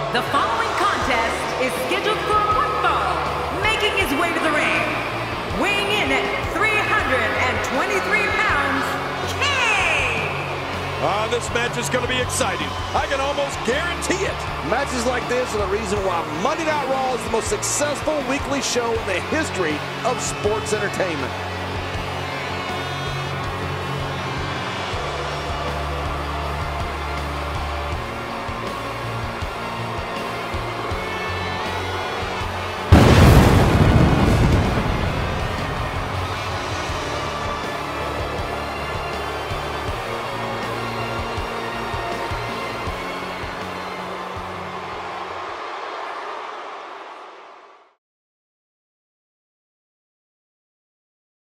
The following contest is scheduled for one fall, making his way to the ring, weighing in at 323 pounds, Kane! This match is going to be exciting. I can almost guarantee it. Matches like this are the reason why Monday Night Raw is the most successful weekly show in the history of sports entertainment.